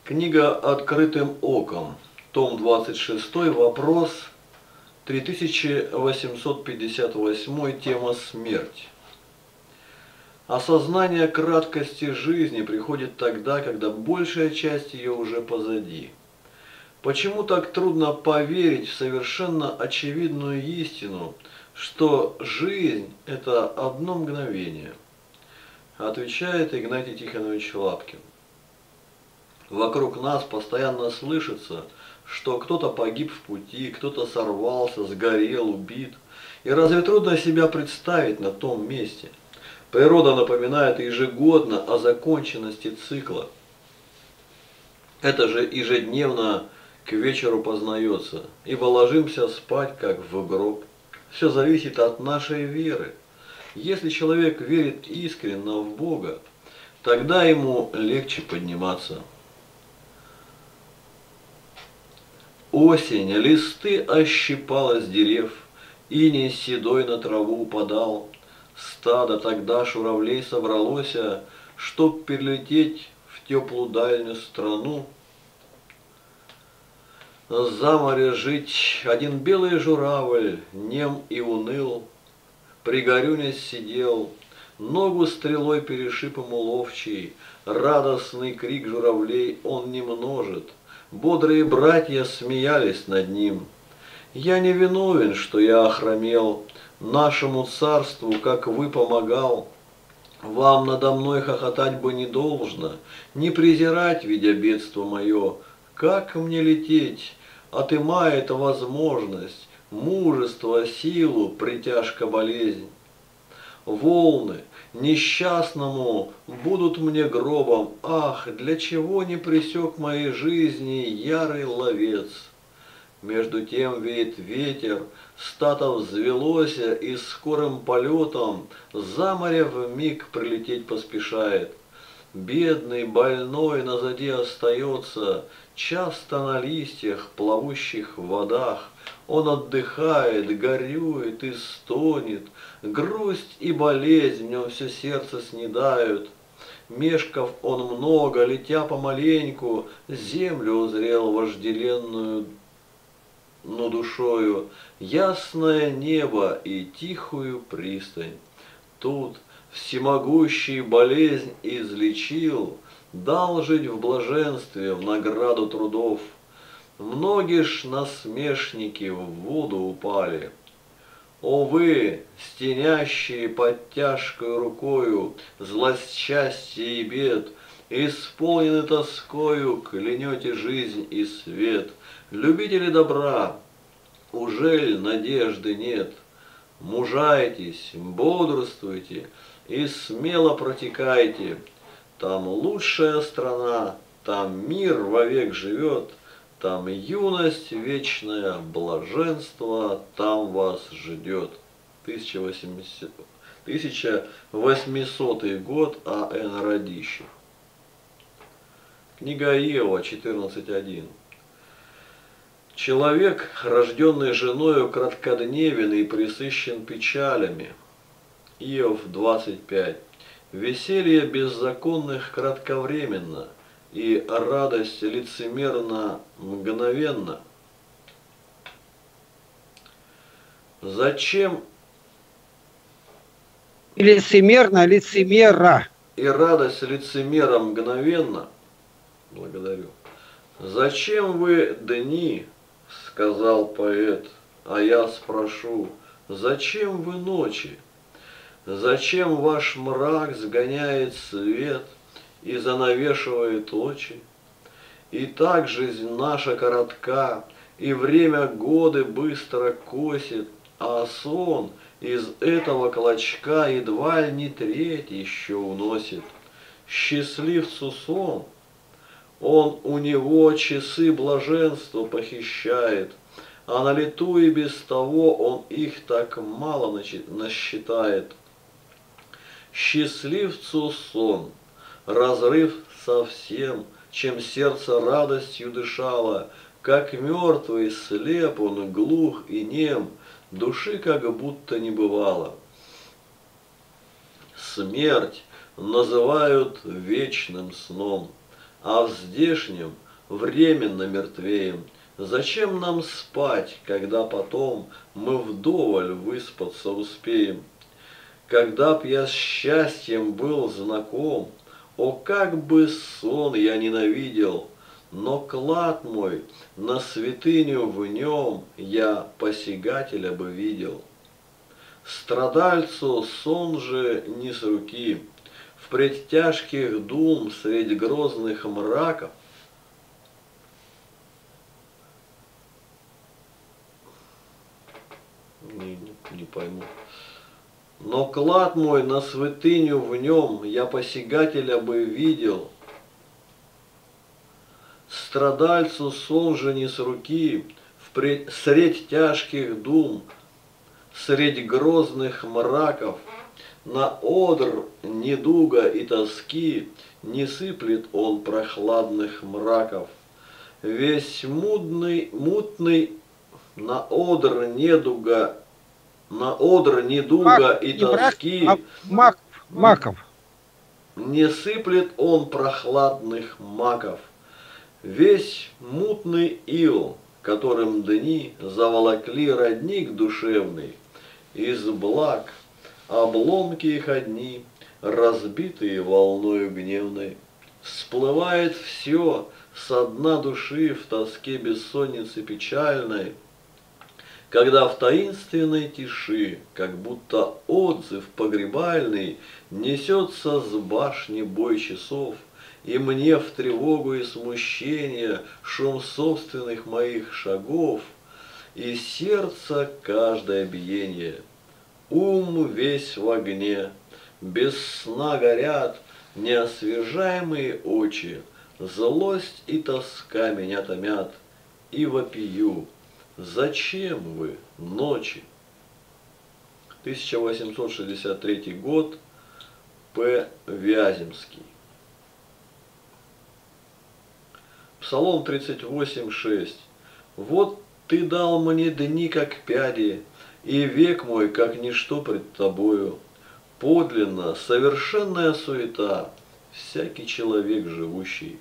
Книга «Открытым оком», том 26, вопрос 3858, тема «Смерть». Осознание краткости жизни приходит тогда, когда большая часть ее уже позади. Почему так трудно поверить в совершенно очевидную истину, что жизнь – это одно мгновение? Отвечает Игнатий Тихонович Лапкин. Вокруг нас постоянно слышится, что кто-то погиб в пути, кто-то сорвался, сгорел, убит. И разве трудно себя представить на том месте? Природа напоминает ежегодно о законченности цикла. Это же ежедневно к вечеру познается, ибо ложимся спать, как в гроб. Все зависит от нашей веры. Если человек верит искренне в Бога, тогда ему легче подниматься. Осень, листы ощипала с дерев, иней седой на траву упадал. Стадо тогда журавлей собралося, чтоб перелететь в теплую дальнюю страну. За море жить один белый журавль, нем и уныл, пригорюнясь сидел, ногу стрелой перешиб ему ловчий, радостный крик журавлей он не множит. Бодрые братья смеялись над ним. Я не виновен, что я охромел, нашему царству, как вы, помогал. Вам надо мной хохотать бы не должно, не презирать, видя бедство мое. Как мне лететь? Отымает возможность, мужество, силу, притяжка, болезнь. Волны несчастному будут мне гробом. Ах, для чего не пресек моей жизни ярый ловец? Между тем веет ветер, стато взвелося и скорым полетом за море вмиг прилететь поспешает. Бедный, больной назади остается, часто на листьях, плавущих в водах. Он отдыхает, горюет и стонет, грусть и болезнь в нем все сердце снедают. Мешков он много, летя помаленьку, землю узрел вожделенную, но душою, ясное небо и тихую пристань. Тут всемогущий болезнь излечил, дал жить в блаженстве в награду трудов. Многие ж насмешники в воду упали. О вы, стенящие под тяжкою рукою злость счастья и бед, исполнены тоскою, клянете жизнь и свет. Любители добра, ужель надежды нет? Мужайтесь, бодрствуйте и смело протекайте. Там лучшая страна, там мир вовек живет, там юность вечная, блаженство там вас ждет. 1800 год, А.Н. Радищев. Книга Иова 14.1. Человек, рожденный женою, краткодневен и пресыщен печалями. Иов 25. Веселье беззаконных кратковременно, и радость лицемерна мгновенно. Зачем? Лицемерно, лицемера. И радость лицемера мгновенно. Благодарю. Зачем вы дни, сказал поэт, а я спрошу, зачем вы ночи? Зачем ваш мрак сгоняет свет и занавешивает очи? И так жизнь наша коротка, и время годы быстро косит, а сон из этого клочка едва ли не треть еще уносит. Счастливцу сон, он у него часы блаженства похищает, а на лету и без того он их так мало насчитает. Счастливцу сон, разрыв совсем, чем сердце радостью дышало, как мертвый слеп он, глух и нем, души как будто не бывало. Смерть называют вечным сном, а в здешнем временно мертвеем. Зачем нам спать, когда потом мы вдоволь выспаться успеем? Когда б я с счастьем был знаком, о, как бы сон я ненавидел, но клад мой на святыню в нем я посягателя бы видел. Страдальцу сон же не с руки, впредь тяжких дум средь грозных мраков. Не пойму. Но клад мой на святыню в нем я посягателя бы видел. Страдальцу сон же не с руки, впредь средь тяжких дум, средь грозных мраков, на одр недуга и тоски не сыплет он прохладных мраков. Весь мутный на одр недуга и Не мрак, тоски а маков. не сыплет он прохладных маков. Весь мутный ил, которым дни заволокли родник душевный, из благ обломки их одни, разбитые волною гневной. Всплывает все со дна души в тоске бессонницы печальной, когда в таинственной тиши, как будто отзыв погребальный, несется с башни бой часов, и мне в тревогу и смущение шум собственных моих шагов, и сердце каждое биение. Ум весь в огне, без сна горят неосвежаемые очи, злость и тоска меня томят, и вопию. Зачем вы ночи? 1863 год. П. Вяземский. Псалом 38:6. Вот ты дал мне дни, как пяди, и век мой, как ничто пред тобою. Подлинно, совершенная суета, всякий человек живущий.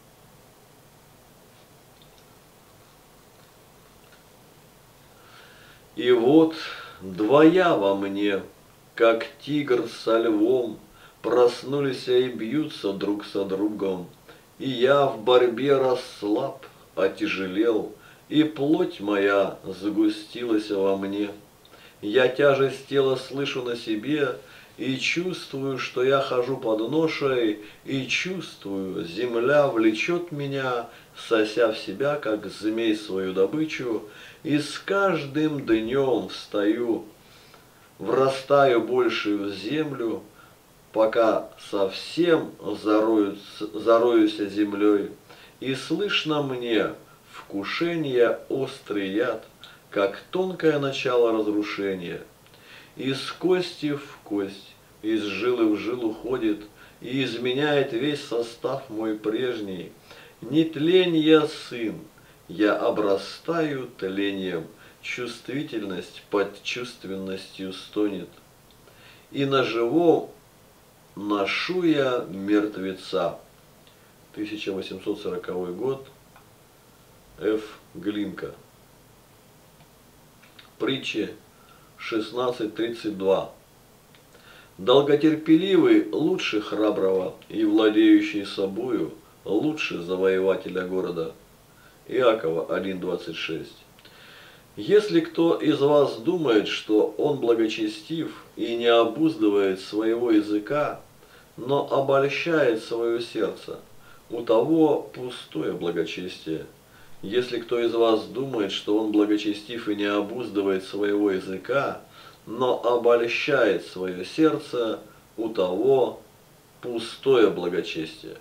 И вот двоя во мне, как тигр со львом, проснулись и бьются друг со другом. И я в борьбе расслаб, отяжелел, и плоть моя загустилась во мне. Я тяжесть тела слышу на себе, и чувствую, что я хожу под ношей, и чувствую, земля влечет меня, сося в себя, как змей свою добычу, и с каждым днем встаю, врастаю больше в землю, пока совсем зароюсь землей, и слышно мне вкушение острый яд, как тонкое начало разрушения. Из кости в кость, из жилы в жилу ходит, и изменяет весь состав мой прежний. Не тлень я сын, я обрастаю тлением, чувствительность под чувственностью стонет. И на живом ношу я мертвеца. 1840 год. Ф. Глинка. Притчи 16:32. Долготерпеливый лучше храброго, и владеющий собою лучше завоевателя города. Иакова 1:26. Если кто из вас думает, что он благочестив и не обуздывает своего языка, но обольщает свое сердце, у того пустое благочестие. Если кто из вас думает, что он благочестив и не обуздывает своего языка, но обольщает свое сердце, у того пустое благочестие.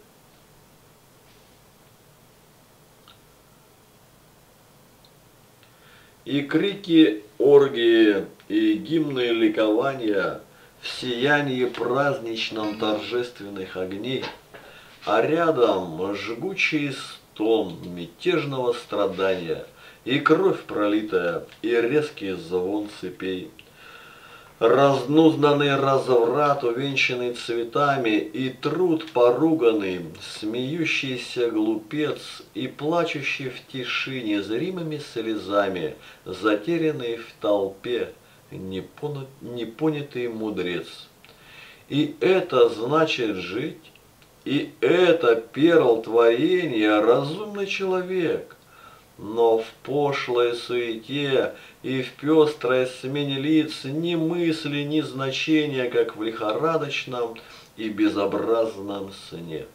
И крики оргии, и гимны ликования в сиянии праздничном торжественных огней, а рядом жгучий стон мятежного страдания, и кровь пролитая, и резкий звон цепей. Разнузданный разврат, увенчанный цветами, и труд поруганный, смеющийся глупец и плачущий в тиши незримыми слезами, затерянный в толпе, непонятый мудрец. И это значит жить, и это перл творения, разумный человек. Но в пошлой суете и в пестрой смене лиц ни мысли, ни значения, как в лихорадочном и безобразном сне.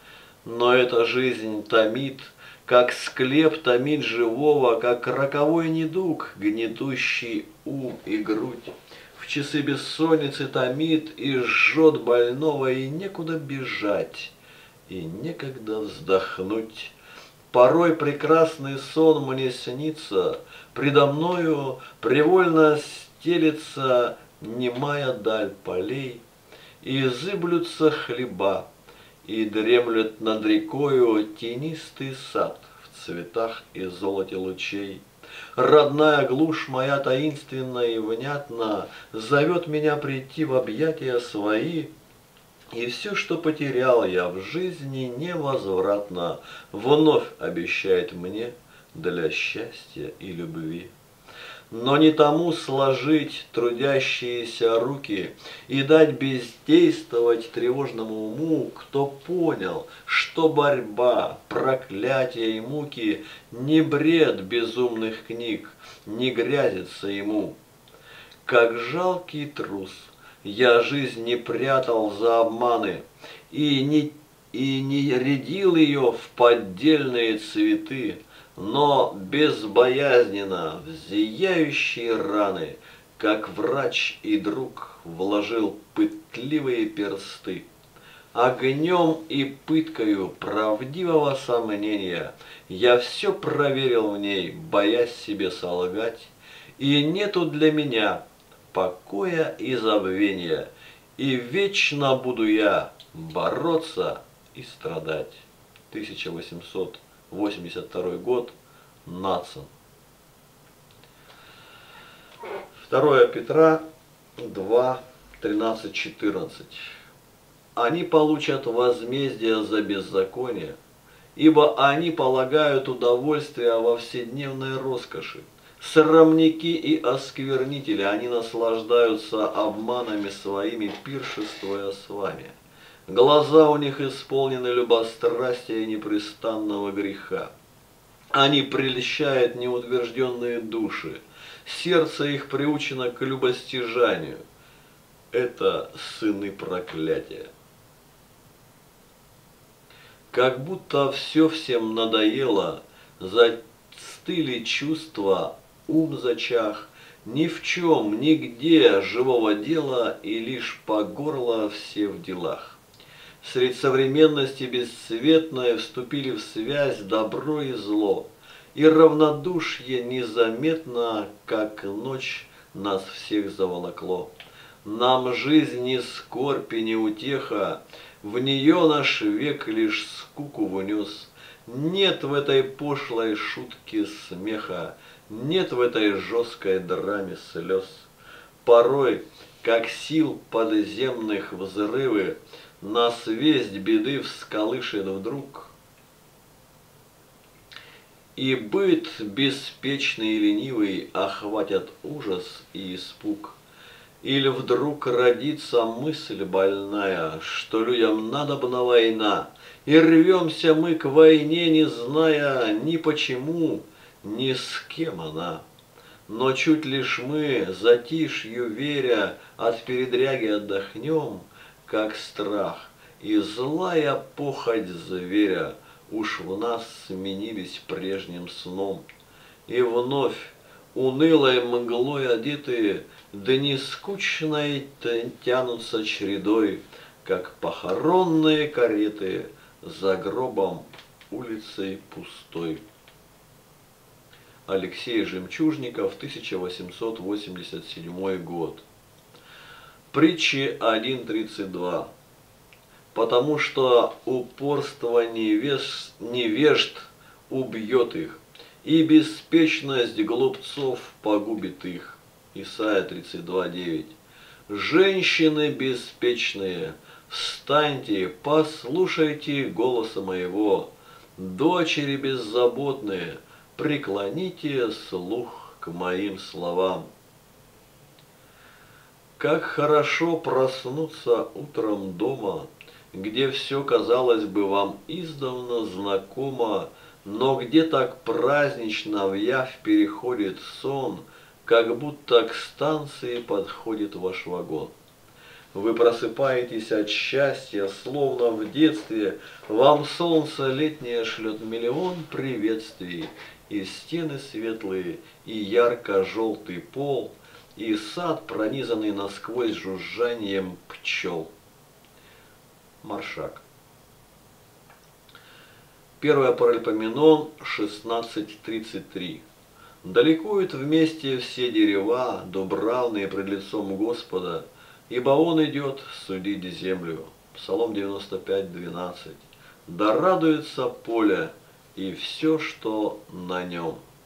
Но эта жизнь томит, как склеп томит живого, как роковой недуг, гнетущий ум и грудь. В часы бессонницы томит и жжет больного, и некуда бежать, и некогда вздохнуть. Порой прекрасный сон мне снится, предо мною привольно стелется немая даль полей, и зыблются хлеба, и дремлет над рекою тенистый сад в цветах и золоте лучей. Родная глушь моя таинственна и внятна зовет меня прийти в объятия свои. И все, что потерял я в жизни невозвратно, вновь обещает мне для счастья и любви. Но не тому сложить трудящиеся руки и дать бездействовать тревожному уму, кто понял, что борьба, проклятия и муки не бред безумных книг, не грязится ему. Как жалкий трус, я жизнь не прятал за обманы и не рядил ее в поддельные цветы, но безбоязненно в зияющие раны, как врач и друг, вложил пытливые персты. Огнем и пыткою правдивого сомнения я все проверил в ней, боясь себе солгать, и нету для меня покоя и забвения, и вечно буду я бороться и страдать. 1882 год. Нацин. 2 Петра 2, 13, 14. Они получат возмездие за беззаконие, ибо они полагают удовольствие во вседневной роскоши. Срамники и осквернители, они наслаждаются обманами своими, пиршествуя с вами. Глаза у них исполнены любострастия и непрестанного греха. Они прельщают неутвержденные души. Сердце их приучено к любостяжанию. Это сыны проклятия. Как будто все всем надоело, застыли чувства, ум зачах, ни в чем, нигде живого дела, и лишь по горло все в делах. Средь современности бесцветной вступили в связь добро и зло, и равнодушие незаметно, как ночь, нас всех заволокло. Нам жизнь ни скорбь и ни утеха, в нее наш век лишь скуку внес. Нет в этой пошлой шутке смеха, нет в этой жесткой драме слез. Порой, как сил подземных взрывы, нас весть беды всколышет вдруг. И быт беспечный и ленивый охватят ужас и испуг. Или вдруг родится мысль больная, что людям надобна война, и рвемся мы к войне, не зная ни почему, ни с кем она. Но чуть лишь мы, затишью веря, от передряги отдохнем, как страх и злая похоть зверя уж в нас сменились прежним сном. И вновь, унылой мглой одетые, дни скучной тянутся чередой, как похоронные кареты за гробом улицей пустой. Алексей Жемчужников, 1887 год. Притчи 1.32. Потому что упорство невежд убьет их, и беспечность глупцов погубит их. Исайя 32.9. Женщины беспечные, встаньте, послушайте голоса моего. Дочери беззаботные, преклоните слух к моим словам. Как хорошо проснуться утром дома, где все, казалось бы, вам издавна знакомо, но где так празднично вявь переходит сон, как будто к станции подходит ваш вагон. Вы просыпаетесь от счастья, словно в детстве, вам солнце летнее шлет миллион приветствий, и стены светлые, и ярко-желтый пол, и сад, пронизанный насквозь жужжанием пчел. Маршак. 1 Паральпоменон 16:33. Да ликуют вместе все дерева, дубравные пред лицом Господа, ибо Он идет судить землю. Псалом 95:12. Да радуется поле и все, что на нем.